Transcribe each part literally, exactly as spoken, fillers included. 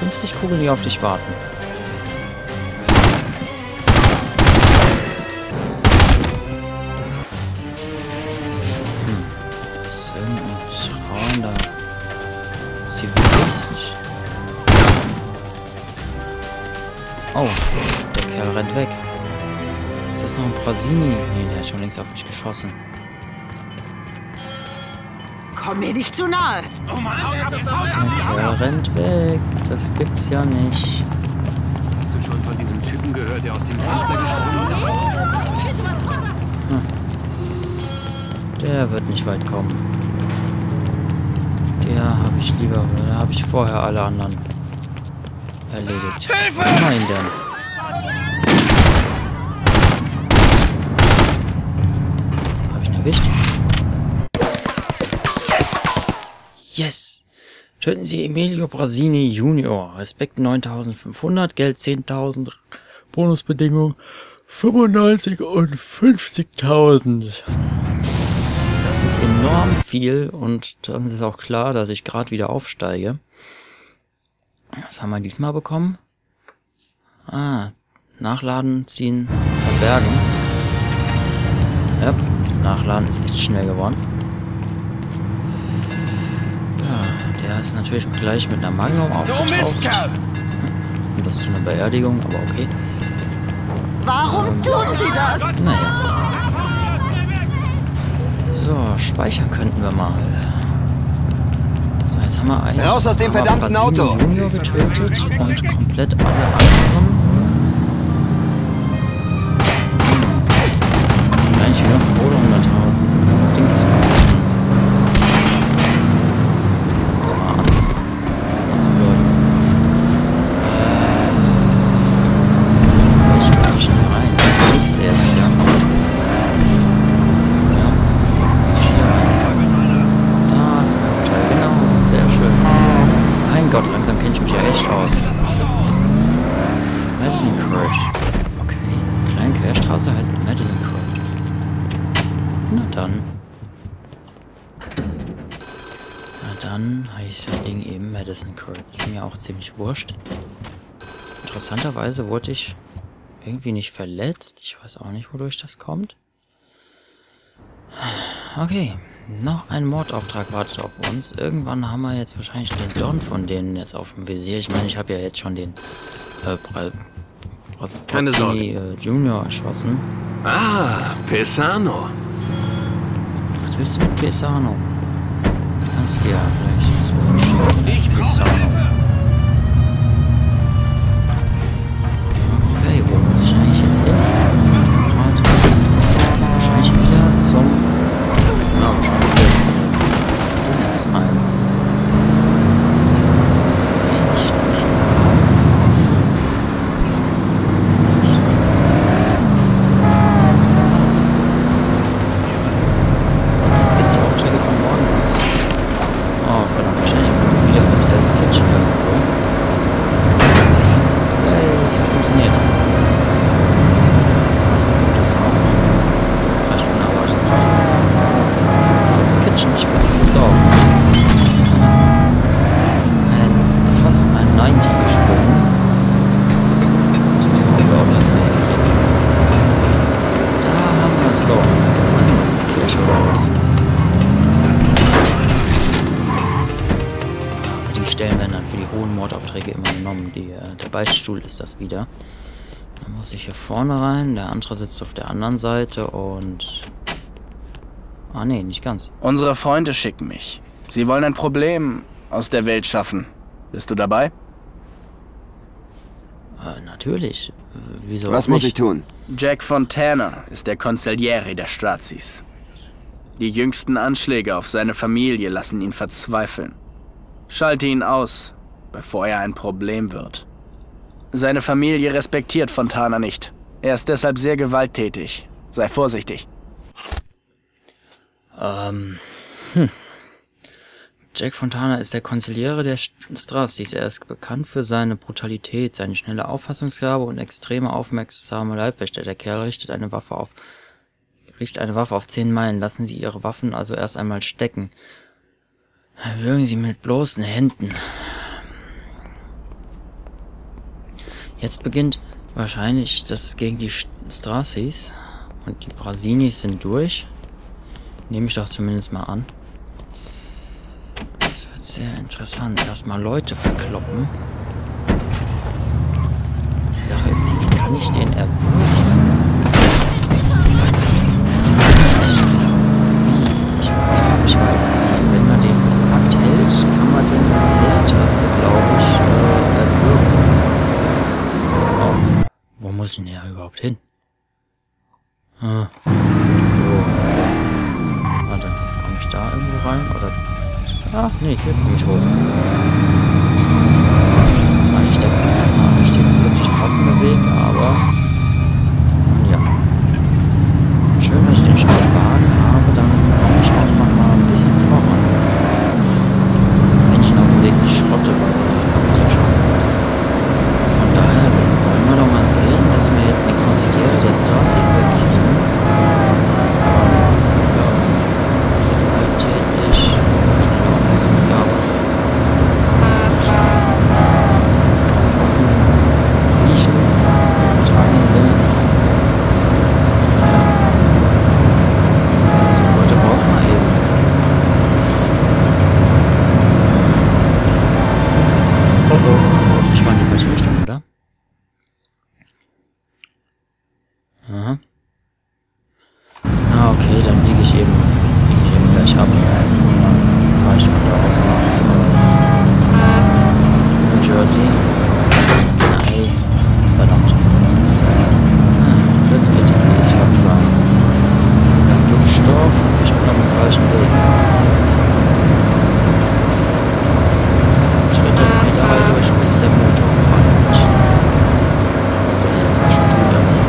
fünfzig Kugeln, die auf dich warten. Hm. Sind und trauernder Zivilist. Oh, der Kerl rennt weg. Ist das noch ein Brasini? Nee, der hat schon längst auf mich geschossen. Komm mir nicht zu nahe! Oh Mann, Der Kerl rennt weg. Das gibt's ja nicht. hast du schon von diesem Typen gehört, der aus dem Fenster gesprungen ist? Hm. Der wird nicht weit kommen. Der habe ich lieber, da habe ich vorher alle anderen erledigt. Hilfe! Nein, denn. Habe ich ihn erwischt? Yes! Yes! Töten Sie Emilio Brasini Junior. Respekt neuntausendfünfhundert, Geld zehntausend, Bonusbedingung fünfundneunzig und fünfzigtausend. Das ist enorm viel und dann ist auch klar, dass ich gerade wieder aufsteige. Was haben wir diesmal bekommen? Ah, nachladen, ziehen, verbergen. Ja, nachladen ist echt schnell geworden. Ja, der ist natürlich gleich mit einer Magnum aufgetaucht. Und das ist eine Beerdigung, aber okay. Warum Ähm, tun Sie das? Naja. So, speichern könnten wir mal. So, jetzt haben wir einen. Raus aus dem haben wir verdammten Brasini Auto! Junior getötet und komplett alle anderen. Hm. Eigentlich wieder auf Kohle und Metall. Dings zu kaufen. So, mal an. Also, Leute. Ich muss hier schnell rein. Das ist jetzt wieder. Mein Gott, langsam kenne ich mich ja echt aus. Madison Court. Okay, kleine Querstraße heißt Madison Court. Na dann. Na dann heißt das Ding eben Madison Court. Ist mir auch ziemlich wurscht. Interessanterweise wurde ich irgendwie nicht verletzt. Ich weiß auch nicht, wodurch das kommt. Okay. Noch ein Mordauftrag wartet auf uns. Irgendwann haben wir jetzt wahrscheinlich den Don von denen jetzt auf dem Visier. Ich meine, ich habe ja jetzt schon den äh, Bra Bra Keine Sorge. äh, Junior erschossen. Ah, Pesano. Was willst du mit Pesano? Das hier vielleicht so Ich Pesano. Okay, wo muss ich eigentlich jetzt hin? Gerade wahrscheinlich wieder zum Ja, wahrscheinlich wird das rein. Nee, nicht, nicht. Jetzt gibt es die Aufträge von morgens. Oh, verdammt, wahrscheinlich wieder was Hell's Kitchen irgendwo. Hey, es hat funktioniert. Das auch. Vielleicht unerwartet gerade. Kitchen, ich wusste es doch. Ein, fast ein neunzig gesprungen. So, haben wir auch erstmal hinkriegen. Da haben wir es doch. Was ist das? Die Kirche raus. Aber die Stellen werden dann für die hohen Mordaufträge immer genommen. Die, äh, der Beichtstuhl ist das wieder. Dann muss ich hier vorne rein. Der andere sitzt auf der anderen Seite und... Ah, nee, nicht ganz. Unsere Freunde schicken mich. Sie wollen ein Problem aus der Welt schaffen. Bist du dabei? Äh, natürlich. Äh, wieso Was auch muss nicht? ich tun? Jack Fontana ist der Consigliere der Strazis. Die jüngsten Anschläge auf seine Familie lassen ihn verzweifeln. Schalte ihn aus, bevor er ein Problem wird. Seine Familie respektiert Fontana nicht. Er ist deshalb sehr gewalttätig. Sei vorsichtig. Ähm, hm. Jack Fontana ist der Konziliere der Strazis. Er ist bekannt für seine Brutalität, seine schnelle Auffassungsgabe und extreme aufmerksame Leibwächter. Der Kerl richtet eine Waffe auf, richtet eine Waffe auf zehn Meilen. Lassen Sie Ihre Waffen also erst einmal stecken. Würgen Sie mit bloßen Händen. Jetzt beginnt wahrscheinlich das gegen die Strazis. Und die Brasinis sind durch. Nehme ich doch zumindest mal an. Das wird sehr interessant. Erstmal Leute verkloppen. Die Sache ist die, wie kann ich den erwürgen? Ich glaube, ich, ich weiß, wenn man den gepackt hält, kann man den mit der Leertaste, glaube ich, äh, erwürgen. Oh. Wo muss ich denn ja überhaupt hin? Ah. So. Warte, komme ich da irgendwo rein? Oder. Ah, nee, hier komme ich hoch. Das war nicht der nicht der wirklich passende Weg, aber. Ja. Schön, dass ich den Sportwagen habe, dann komme ich auch noch mal ein bisschen voran. Wenn ich noch den Weg nicht schrotte, weil der Kopf da schon. Von daher wollen wir doch mal sehen, dass wir jetzt den Konziliere der Strazis wegkriegen. Ja. Alltätig. Schnelle Auffassungsgabe. Kann Waffen riechen. Im übertragenen Sinne. Naja. So Leute brauchen wir eben. Oh oh. Ich war in die falsche Richtung, oder? Aha. Ah, okay, dann biege ich eben, biege ich eben gleich ab. Und dann fahre ich von da aus nach New Jersey. Nein, verdammt. Ah, das wird ja alles locker. Danke, Stoff. Ich bin auf dem falschen Weg. Dritte Pedal durch, bis der Motor gefallen wird. Das ist jetzt mal schon gut, aber.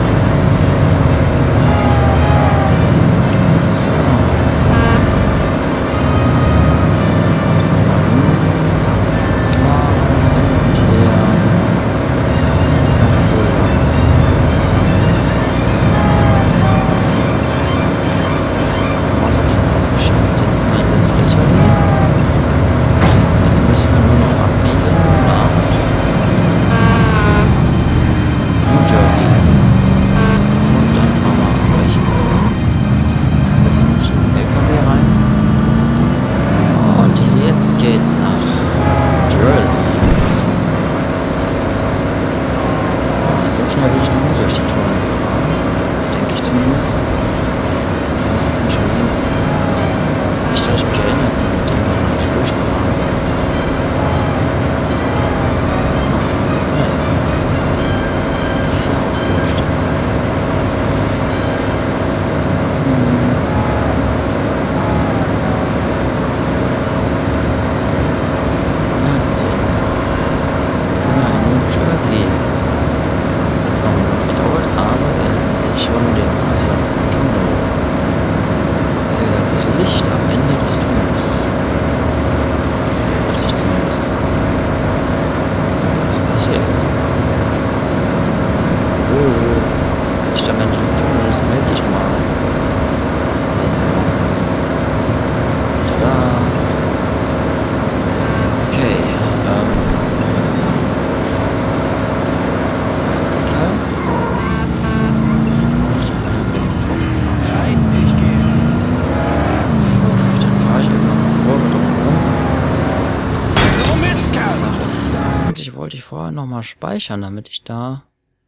Wollte ich vorher nochmal speichern, damit ich da...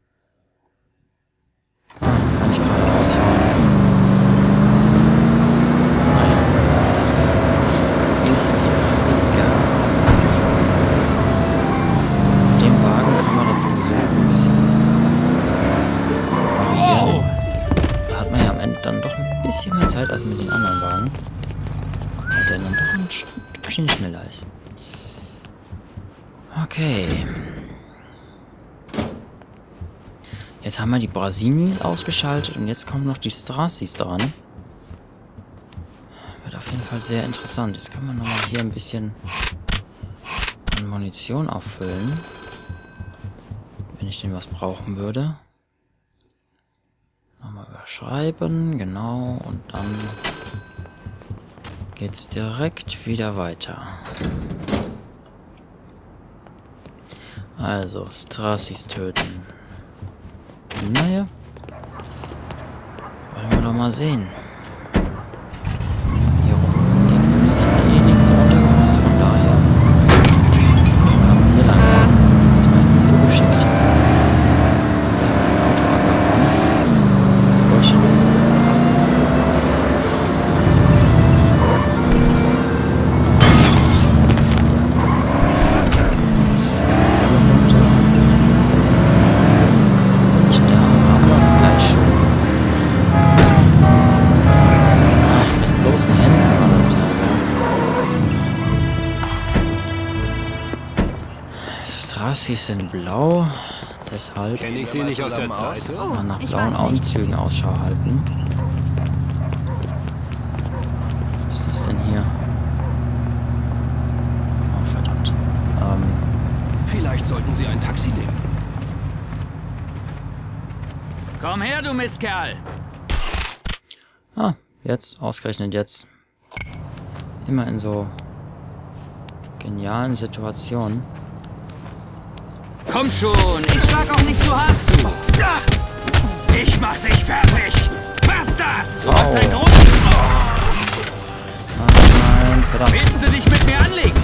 Ah, kann ich gerade ausfahren. Naja. Ist egal. Mit dem Wagen kann man das sowieso ein bisschen variieren. Da hat man ja am Ende dann doch ein bisschen mehr Zeit als mit den anderen Wagen. Weil der dann doch ein Stückchen schneller ist. Okay. Jetzt haben wir die Brasinis ausgeschaltet und jetzt kommen noch die Strazis dran. Wird auf jeden Fall sehr interessant. Jetzt kann man nochmal hier ein bisschen an Munition auffüllen. Wenn ich denn was brauchen würde. Nochmal überschreiben, genau. Und dann geht's direkt wieder weiter. Also, Strassis töten. Naja. Wollen wir doch mal sehen. Hier rum. Wir müssen in die nächste Unterkunft, von daher. Können wir hier lang fahren. Das war jetzt nicht so geschickt. Ein Auto angekommen. Das wollte ich nicht. Sie sind blau, deshalb Kenne ich sie nicht aus der Zeitung? mal nach blauen Anzügen Ausschau halten. Was ist das denn hier? Oh, verdammt. Ähm, Vielleicht sollten Sie ein Taxi nehmen. Komm her, du Mistkerl! ah, jetzt, ausgerechnet jetzt. Immer in so genialen Situationen. Komm schon, ich schlag auch nicht zu hart zu. Ich mach dich fertig! Bastard! Du hast ein großes... Nein, verdammt. Willst du dich mit mir anlegen?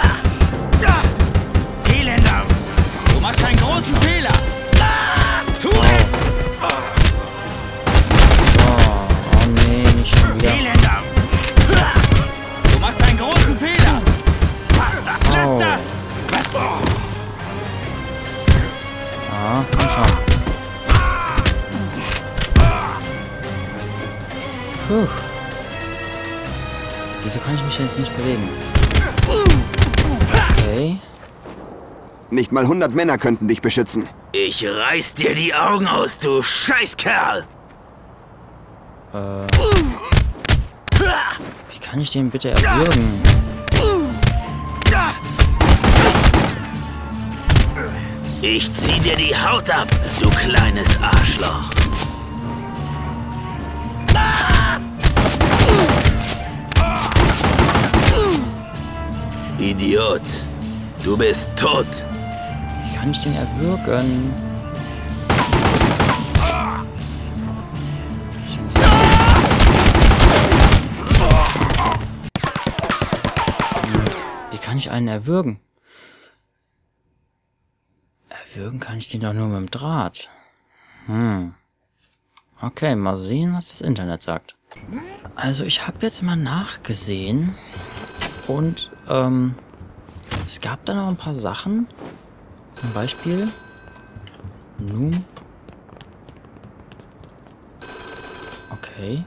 Elender! Du machst einen großen Fehler! Tu es! Oh, oh nee, nicht schon wieder. Elender! Du machst einen großen Fehler! Bastard, lass Oh. das! Ah, komm schon. Puh. Wieso kann ich mich jetzt nicht bewegen? Okay. Nicht mal hundert Männer könnten dich beschützen. Ich reiß dir die Augen aus, du Scheißkerl! Äh. Wie kann ich den bitte erwürgen? Ich zieh dir die Haut ab, du kleines Arschloch. Idiot, du bist tot. Wie kann ich den erwürgen? Wie kann ich einen erwürgen? Erwürgen kann ich den doch nur mit dem Draht. Hm. Okay, mal sehen, was das Internet sagt. Also ich habe jetzt mal nachgesehen und ähm, es gab da noch ein paar Sachen. Zum Beispiel nun. Okay.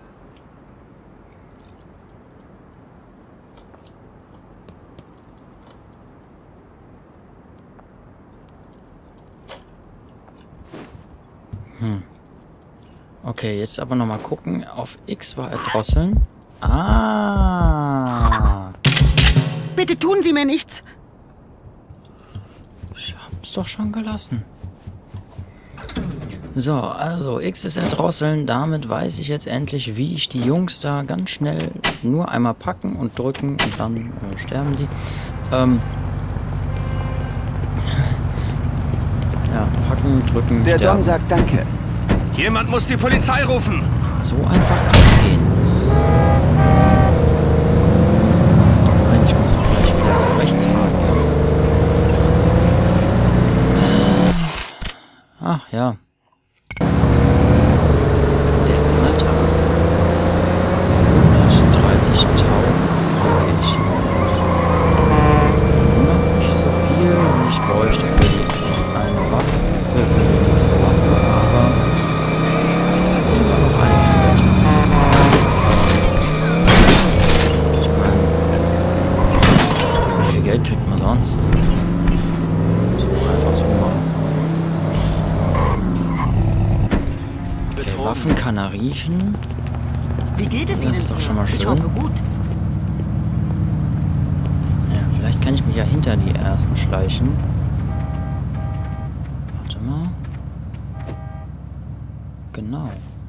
Hm. Okay, jetzt aber noch mal gucken. Auf X war erdrosseln. Ah. Bitte tun Sie mir nichts. Ich hab's doch schon gelassen. So, also X ist erdrosseln. Damit weiß ich jetzt endlich, wie ich die Jungs da ganz schnell nur einmal packen und drücken und dann äh, sterben sie. Ähm. Ja, packen, drücken, Der sterben. Don sagt Danke. Jemand muss die Polizei rufen! So einfach kann's gehen. Nein, ich muss doch gleich wieder rechts fahren. Ja. Ach ja. Der Zahltag. hundertdreißigtausend kriege ich. Noch nicht so viel, wie ich bräuchte für die, eine Waffe, für die nächste Waffe, aber sehen wir noch einiges im Bett. Ich meine, wie viel Geld kriegt man sonst? So einfach so machen. Okay, Waffen kann er riechen. Wie geht es Das Ihnen ist doch so? schon mal Ich schön. hoffe gut. Ja, vielleicht kann ich mich ja hinter die ersten schleichen. Warte mal. Genau.